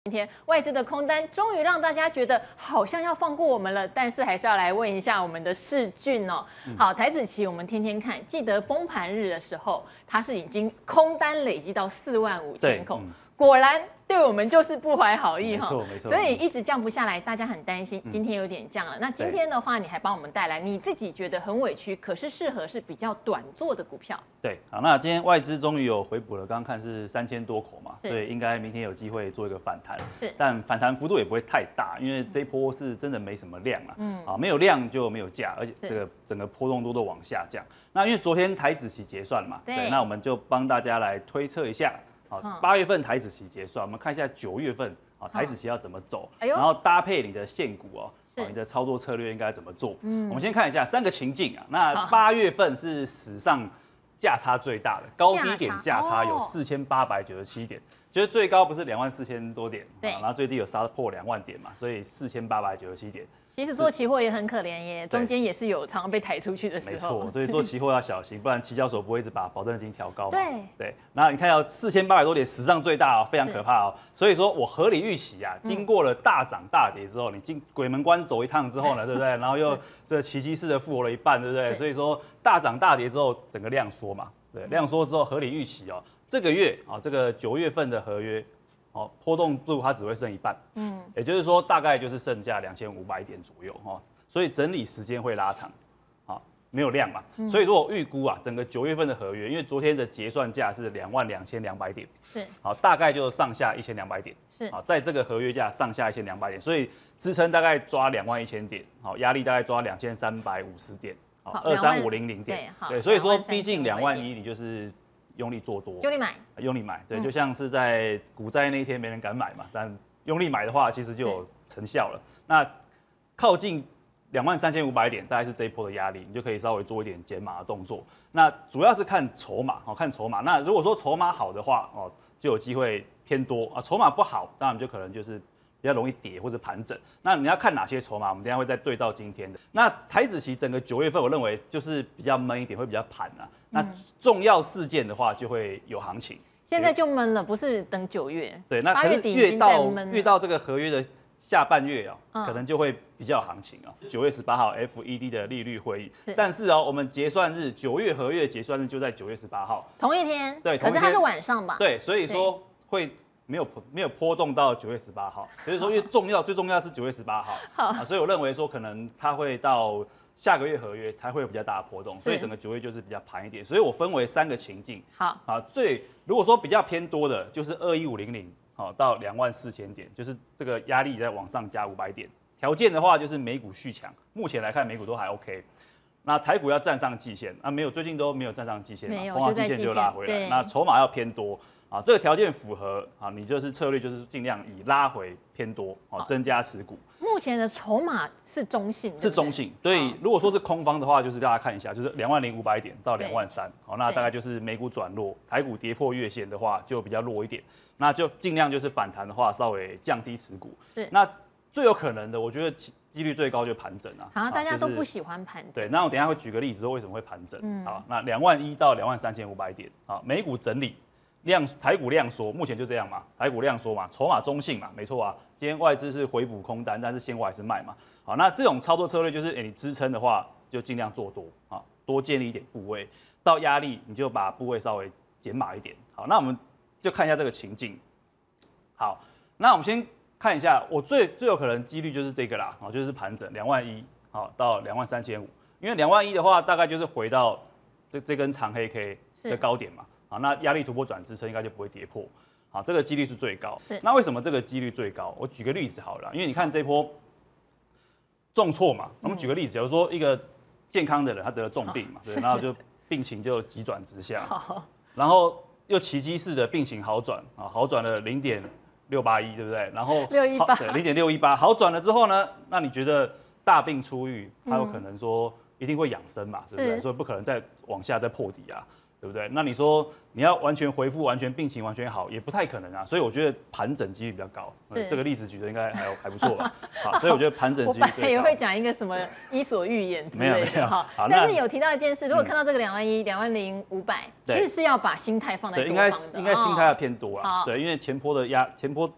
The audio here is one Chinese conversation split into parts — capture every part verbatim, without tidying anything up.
今天外资的空单终于让大家觉得好像要放过我们了，但是还是要来问一下我们的世俊哦。好，台指期我们天天看，记得崩盘日的时候，它是已经空单累积到四万五千口，嗯、果然对我们就是不怀好意哈。 没错没错。 所以一直降不下来，大家很担心。今天有点降了，嗯、那今天的话，你还帮我们带来你自己觉得很委屈，可是适合是比较短做的股票。 对，好，那今天外资终于有回补了，刚刚看是三千多口嘛，所以应该明天有机会做一个反弹。 是， 但反弹幅度也不会太大，因为这一波是真的没什么量啊，嗯，啊，没有量就没有价，而且这个整个波动度都往下降。那因为昨天台指期结算嘛，对，那我们就帮大家来推测一下，好，八月份台指期结算，我们看一下九月份啊台指期要怎么走，然后搭配你的现股哦。你的操作策略应该怎么做？嗯，我们先看一下三个情境啊。那八月份是史上价差最大的，高低点价差有四千八百九十七点，就是最高不是两万四千多点，对，然后最低有杀破两万点嘛，所以四千八百九十七点。其实做期货也很可怜耶，中间也是有常常被抬出去的时候。 没错，所以做期货要小心，不然期交所不会一直把保证金调高嘛。 对对，然后你看到四千八百多点，史上最大哦，非常可怕哦。所以说我合理预期啊，经过了大涨大跌之后，你进鬼门关走一趟之后呢，对不对？然后又这奇迹式的复活了一半，对不对？所以说大涨大跌之后，整个量缩嘛，对，量缩之后合理预期哦，这个月啊，这个九月份的合约。哦，波动度它只会剩一半，嗯，也就是说大概就是剩下两千五百点左右哈，所以整理时间会拉长，好，没有量嘛，嗯、所以说我预估啊，整个九月份的合约，因为昨天的结算价是两万两千两百点， 是， 好，大概就上下一千两百点， 是， 好，在这个合约价上下一千两百点，所以支撑大概抓两万一千点，好，压力大概抓两千三百五十点，好，二三五零零点，对，所以说逼近两万一，你就是。用力做多， 用力买， 用力买，对，嗯、就像是在股灾那一天没人敢买嘛，但用力买的话，其实就有成效了。那靠近两万三千五百点，大概是这一波的压力，你就可以稍微做一点减码的动作。那主要是看筹码，哦，看筹码。那如果说筹码好的话，哦，就有机会偏多啊；筹码不好，当然就可能就是。比较容易跌或者盘整，那你要看哪些筹码？我们等一下会再对照今天的。那台指期整个九月份，我认为就是比较闷一点，会比较盘啊。那重要事件的话，就会有行情。 现在就闷了，不是等九月。 对，那可是越到越到这个合约的下半月哦、喔，嗯、可能就会比较有行情啊。九月十八号 F E D 的利率会议，但是哦、喔，我们结算日九月合约结算日就在九月十八号， 同一天。 对， 可是它是晚上吧？ 对，所以说会。没有没有波动到九月十八号，所以说越重要最重要是九月十八号，好、啊，所以我认为说可能它会到下个月合约才会有比较大的波动，所以整个九月就是比较盘一点，所以我分为三个情境， 好啊，最如果说比较偏多的就是二一五零零，好到两万四千点，就是这个压力在往上加五百点，条件的话就是美股续强，目前来看美股都还 OK。那台股要站上季线啊，没有，最近都没有站上季线嘛，碰到季线就拉回来。那筹码要偏多啊，这个条件符合啊，你就是策略就是尽量以拉回偏多啊，增加持股。 目前的筹码是中性， 是中性。所以如果说是空方的话，就是大家看一下，就是两万零五百点到两万三，好，那大概就是美股转弱，台股跌破月线的话就比较弱一点，那就尽量就是反弹的话稍微降低持股。 是， 那最有可能的，我觉得。几率最高就盘整啊， 好，大家都不喜欢盘整。 对，那我等一下会举个例子，说为什么会盘整。嗯，好，那两万一到两万三千五百点，啊，美股整理，量台股量缩，目前就这样嘛，台股量缩嘛，筹码中性嘛，没错啊。今天外资是回补空单，但是现货还是卖嘛。好，那这种操作策略就是，哎，你支撑的话就尽量做多啊，多建立一点部位，到压力你就把部位稍微减码一点。好，那我们就看一下这个情境。好，那我们先。看一下，我最最有可能几率就是这个啦，哦，就是盘整两万一，好到两万三千五，因为两万一的话，大概就是回到这这根长黑 K 的高点嘛，好，那压力突破转支撑应该就不会跌破，好，这个几率是最高。是，那为什么这个几率最高？我举个例子好了，因为你看这波重挫嘛，我们举个例子，假如说一个健康的人他得了重病嘛，对，然后就病情就急转直下，然后又奇迹式的病情好转啊，好转了零点。六八一对不对？然后六一八对零点六一八好转了之后呢，那你觉得大病初愈，它有可能说一定会养生嘛，对不对？所以不可能再往下再破底啊，对不对？那你说你要完全恢复、完全病情完全好，也不太可能啊。所以我觉得盘整几率比较高。这个例子举的应该还还不错吧？好，所以我觉得盘整几率最高。 我本来也会讲一个什么伊索寓言之类的哈，但是有提到一件事，如果看到这个两万一、两万零五百，其实是要把心态放在多方的， 应该应该心态要偏多啊。对，因为前波的压前波。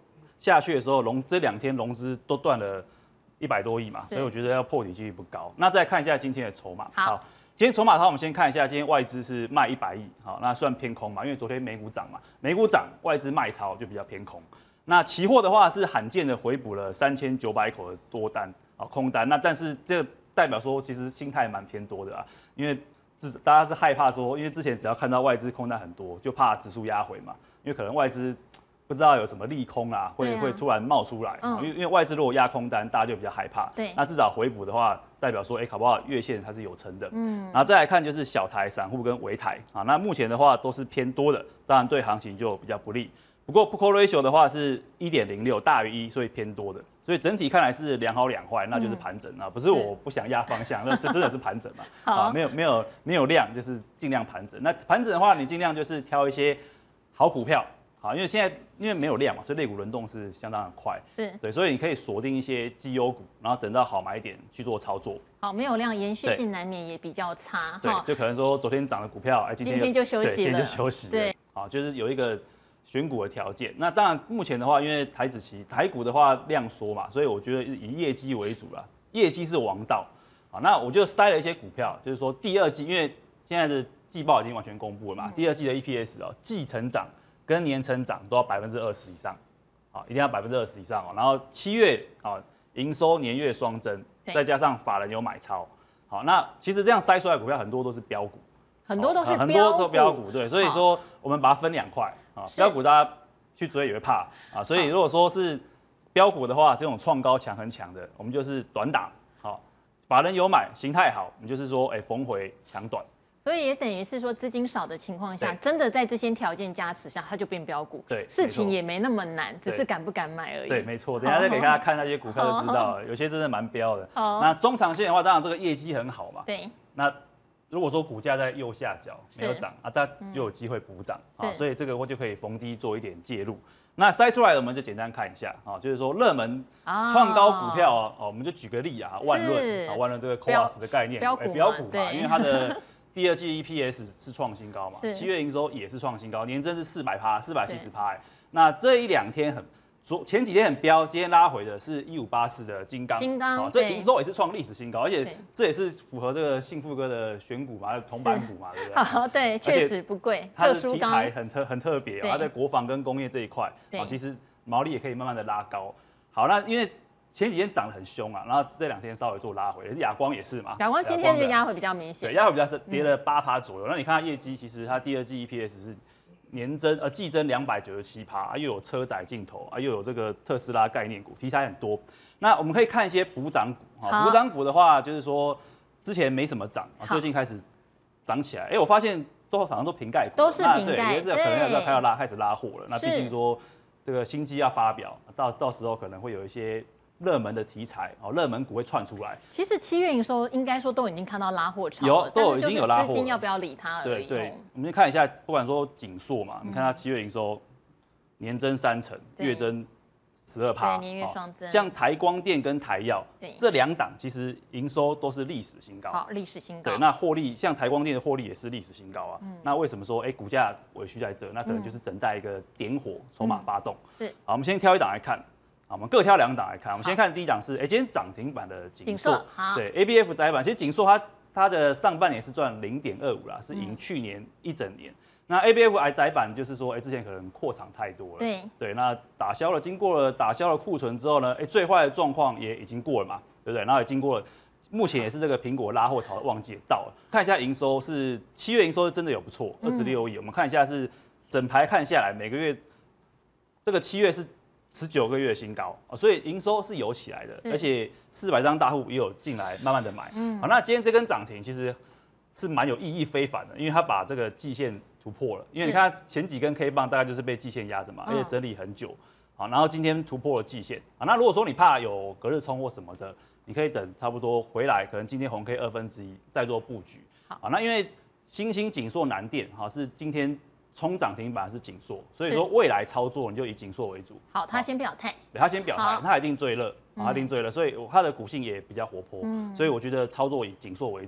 下去的时候，融这两天融资都断了一百多亿嘛，所以我觉得要破底几率不高。那再看一下今天的筹码， 好， 今天筹码的话，我们先看一下，今天外资是卖一百亿，好，那算偏空嘛，因为昨天美股涨嘛，美股涨，外资卖超就比较偏空。那期货的话是罕见的回补了三千九百口的多单，啊，空单。那但是这代表说，其实心态蛮偏多的啊，因为大家是害怕说，因为之前只要看到外资空单很多，就怕指数压回嘛，因为可能外资不知道有什么利空啊，会、啊、会突然冒出来，嗯、因为因为外资如果压空单，大家就比较害怕。 对， 那至少回补的话，代表说，哎、欸，搞不好月线它是有撑的。嗯，然后再来看就是小台、散户跟微台啊，那目前的话都是偏多的，当然对行情就比较不利。不过 P/E ratio 的话是 一点零六 大于一，所以偏多的，所以整体看来是两好两坏，那就是盘整啊，不是我不想压方向，那这真的是盘整嘛，啊，没有没有没有量，就是尽量盘整。那盘整的话，你尽量就是挑一些好股票，好，因为现在因为没有量嘛，所以类股轮动是相当的快， 是对，所以你可以锁定一些绩优股，然后等到好买点去做操作。 好，没有量，延续性难免也比较差， 对，就可能说昨天涨的股票，哎，今天今天就休息了， 今天就休息了，对，好，就是有一个选股的条件。那当然，目前的话，因为台指期台股的话量缩嘛，所以我觉得以业绩为主啦，业绩是王道。好，那我就筛了一些股票，就是说第二季，因为现在的季报已经完全公布了嘛，嗯、第二季的 E P S 哦，季成长跟年成长都要百分之二十以上，好，一定要百分之二十以上哦。然后七月啊，营收年月双增，再加上法人有买超，好，那其实这样筛出来的股票很多都是标股。 很多都是很多都标股，对，所以说我们把它分两块啊，标股大家去追也会怕啊，所以如果说是标股的话，这种创高强很强的，我们就是短打，好，法人有买，形态好，我们就是说，哎，逢回抢短。 所以也等于是说，资金少的情况下，真的在这些条件加持下，它就变标股。 对， 事情也没那么难，只是敢不敢买而已。 对，没错。等一下再给大家看那些股票就知道了，有些真的蛮标的。那中长线的话，当然这个业绩很好嘛。 对。 那如果说股价在右下角没有涨啊，它就有机会补涨啊，所以这个我就可以逢低做一点介入。那筛出来的我们就简单看一下啊，就是说热门创高股票哦，我们就举个例啊，万润啊，万润这个 C O A S 的概念， 标股嘛，因为它的第二季 E P S 是创新高嘛，七月营收也是创新高，年增是四百趴，四百七十趴。那这一两天很。昨前几天很飙，今天拉回的是一五八四的金刚， 金刚， 这营收也是创历史新高，而且这也是符合这个幸福哥的选股嘛，铜板股嘛，对不对？ 好，对，确实不贵， 它的题材很特很特别，它在国防跟工业这一块，啊，其实毛利也可以慢慢的拉高。好，那因为前几天涨得很凶啊，然后这两天稍微做拉回，亚光也是嘛， 亚光今天就压回比较明显， 对，压回比较是跌了八趴左右。那你看它业绩，其实它第二季 E P S 是。年增呃季增两百九十七趴，又有车载镜头啊，又有这个特斯拉概念股，题材很多。那我们可以看一些补涨股哈，补涨股的话就是说之前没什么涨，最近开始涨起来。哎、欸，我发现都好像都瓶盖股， 都是瓶盖， 对，可能要开始拉开始拉货了。那毕竟说这个新机要发表，到到时候可能会有一些。热门的题材哦，热门股会窜出来。 其实七月营收应该说都已经看到拉货潮了， 有都有已经有拉货了， 资金要不要理它而已。 对对，我们先看一下，不管说景硕嘛，嗯、你看它七月营收年增三成，月增十二趴， 对，年月双增。 像台光电跟台药这两档，其实营收都是历史新高。 好，历史新高。 对，那获利像台光电的获利也是历史新高啊。嗯、那为什么说哎、欸、股价委屈在这？那可能就是等待一个点火筹码发动。 是。 好，我们先挑一档来看。我们各挑两档来看。我们先看第一档是，哎、欸，今天涨停板的景硕，对 ，A B F 窄板，其实景硕它它的上半年是赚零点二五啦，是赢去年一整年。嗯、那 A B F 窄板就是说，哎、欸，之前可能扩厂太多了， 对对，那打消了，经过了打消了库存之后呢，哎、欸，最坏的状况也已经过了嘛，对不对？然后也经过了，目前也是这个苹果拉货潮的旺季也到了。看一下营收是七月营收是真的有不错，二十六亿。我们看一下是整排看下来，每个月这个七月是。十九个月的新高，所以营收是有起来的，而且四百张大户也有进来慢慢的买。嗯，好，那今天这根涨停其实是蛮有意义非凡的，因为它把这个季线突破了。因为你看前几根 K 棒大概就是被季线压着嘛，而且整理很久。好，然后今天突破了季线。好，那如果说你怕有隔日冲或什么的，你可以等差不多回来，可能今天红 K 二分之一再做布局。好，那因为新兴景硕南电好是今天。冲涨停板是景硕，所以说未来操作你就以景硕为主。 好，他先表态， 对，他先表态，他一定最热，他一定最热，所以他的股性也比较活泼，嗯、所以我觉得操作以景硕为主。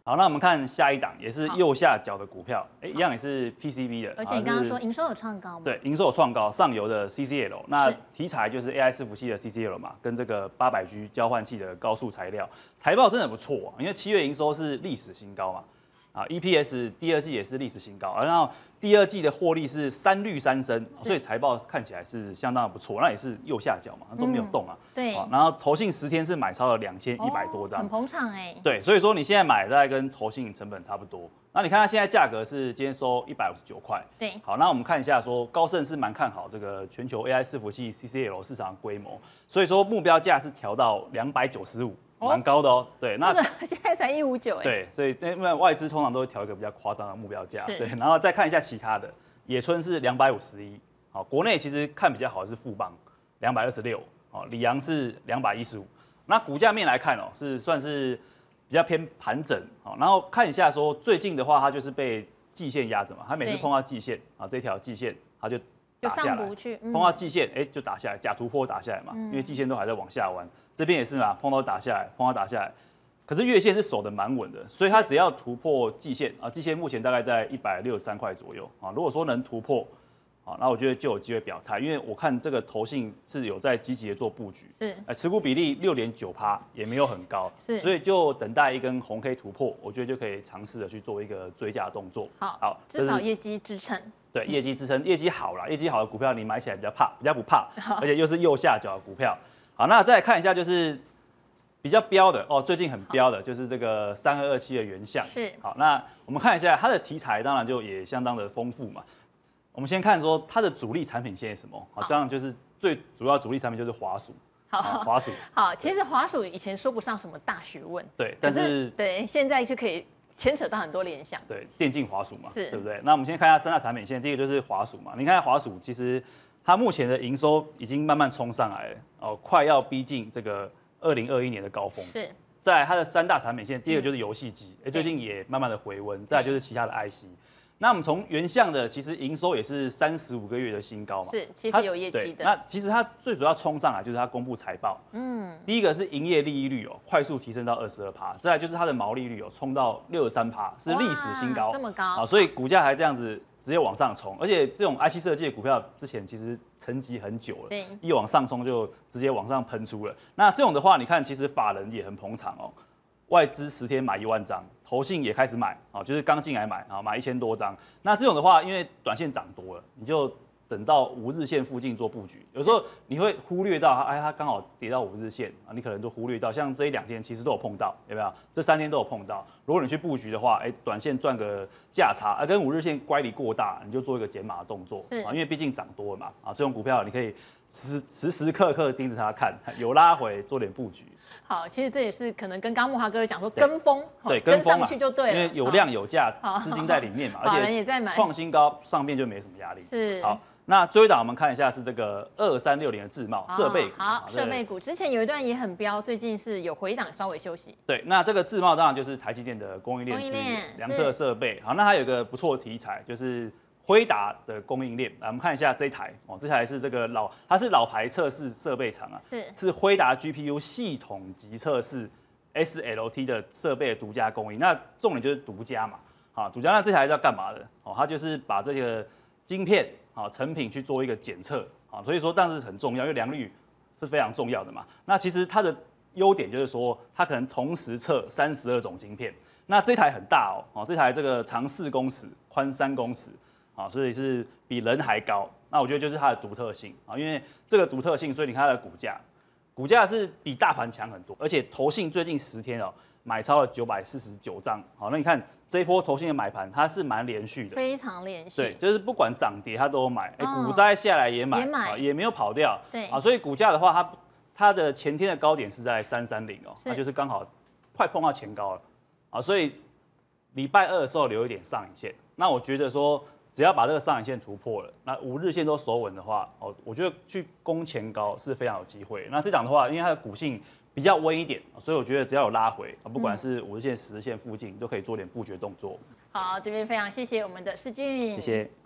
好，那我们看下一档，也是右下角的股票，哎、欸，一样也是 P C B 的， 而且你刚刚说营收有创高吗？ 对，营收有创高，上游的 C C L， 那题材就是 A I 伺服器的 C C L 嘛，跟这个八百 G 交换器的高速材料，财报真的不错、啊，因为七月营收是历史新高嘛，啊 ，E P S 第二季也是历史新高，然后第二季的获利是三率三升，所以财报看起来是相当的不错，那也是右下角嘛，都没有动啊。 嗯、对、 啊。然后投信十天是买超了两千一百多张、哦， 很捧场哎。 对，所以说你现在买大概跟投信成本差不多。那你看它现在价格是今天收一百五十九块。 对。 好，那我们看一下说高盛是蛮看好这个全球 A I 伺服器 C C L 市场规模，所以说目标价是调到两百九十五。蛮高的哦，对， 那这个现在才一五九哎， 对，所以因为外资通常都会调一个比较夸张的目标价，对，然后再看一下其他的，野村是两百五十一，好，国内其实看比较好的是富邦两百二十六，哦，里昂是两百一十五，那股价面来看哦，是算是比较偏盘整，好，然后看一下说最近的话，它就是被季线压着嘛，它每次碰到季线啊，这条季线它就打下来，碰到季线哎就打下来，假突破打下来嘛，因为季线都还在往下弯。这边也是嘛，碰到打下来，碰到打下来，可是月线是守得蛮稳的，所以它只要突破季线啊，季线目前大概在一百六十三块左右啊。如果说能突破，啊，那我觉得就有机会表态，因为我看这个投信是有在积极的做布局， 是， 呃，持股比例六点九趴，也没有很高， 是， 所以就等待一根红 K 突破，我觉得就可以尝试的去做一个追加动作。 好，好，至少业绩支撑。对， 业绩支撑，业绩好啦，业绩好的股票你买起来比较怕，比较不怕，而且又是右下角的股票。好，那再来看一下就是比较标的哦，最近很标的就是这个三二二七的原相。 是。 好，那我们看一下它的题材，当然就也相当的丰富嘛。我们先看说它的主力产品线是什么？好，这样就是最主要主力产品就是滑鼠。 好， 滑鼠。 好，其实滑鼠以前说不上什么大学问。 对，但是对，现在是可以牵扯到很多联想。 对，电竞滑鼠嘛， 是， 对不对？那我们先看一下三大产品线，第一个就是滑鼠嘛。你看滑鼠其实。它目前的营收已经慢慢冲上来了，哦，快要逼近这个二零二一年的高峰。 是， 在它的三大产品线，第一个就是游戏机，哎、嗯，最近也慢慢的回温，再来就是其他的 I C。那我们从原相的，其实营收也是三十五个月的新高嘛， 是，其实有业绩的。 那其实它最主要冲上来就是它公布财报，嗯，第一个是营业利益率哦，快速提升到二十二趴，再来就是它的毛利率有冲到六十三趴，是历史新高， 这么高啊，所以股价还这样子。直接往上冲，而且这种 I C 设计的股票之前其实沉寂很久了， 对， 一往上冲就直接往上喷出了。那这种的话，你看其实法人也很捧场哦，外资十天买一万张，投信也开始买啊，就是刚进来买啊，买一千多张。那这种的话，因为短线涨多了，你就等到五日线附近做布局。有时候你会忽略到，哎，它刚好跌到五日线啊，你可能就忽略到，像这一两天其实都有碰到，有没有？这三天都有碰到。如果你去布局的话，哎，短线赚个价差，啊，跟五日线乖离过大，你就做一个减码的动作啊，因为毕竟涨多了嘛，啊，这种股票你可以时时时刻刻盯着它看，有拉回做点布局。 好，其实这也是可能跟刚木华哥讲说跟风， 对， 跟上去就对了， 因为有量有价，资金在里面嘛，而且创新高，上面就没什么压力。 是， 好。那最后一档我们看一下是这个二三六零的智茂设备股， 好，设备股之前有一段也很飙，最近是有回档稍微休息。 对，那这个智茂当然就是台积电的供应链之一，量测设备。好，那还有一个不错的题材就是辉达的供应链。来，我们看一下这台哦，这台是这个老，它是老牌测试设备厂啊， 是是辉达 G P U 系统级测试 S L T 的设备的独家供应。那重点就是独家嘛，好，独家。那这台要干嘛的？哦，它就是把这个晶片。好，成品去做一个检测，啊，所以说当然是很重要，因为良率是非常重要的嘛。那其实它的优点就是说，它可能同时测三十二种晶片。那这台很大哦，哦，这台这个长四公尺，宽三公尺，啊，所以是比人还高。那我觉得就是它的独特性啊，因为这个独特性，所以你看它的股价，股价是比大盘强很多，而且投信最近十天哦，买超了九百四十九张。好，那你看。这一波投信的买盘，它是蛮连续的， 非常连续。 对，就是不管涨跌，它都有买。哎、欸，股灾下来也买， 也买， 也没有跑掉。 对啊，所以股价的话，它它的前天的高点是在三三零哦，那就是刚好快碰到前高了。啊，所以礼拜二的时候留一点上影线。那我觉得说，只要把这个上影线突破了，那五日线都守稳的话，哦，我觉得去攻前高是非常有机会。那这档的话，因为它的股性。比较温一点，所以我觉得只要有拉回，不管是五日线、十日线附近，都可以做点布局动作。 好，这边非常谢谢我们的世俊， 谢谢。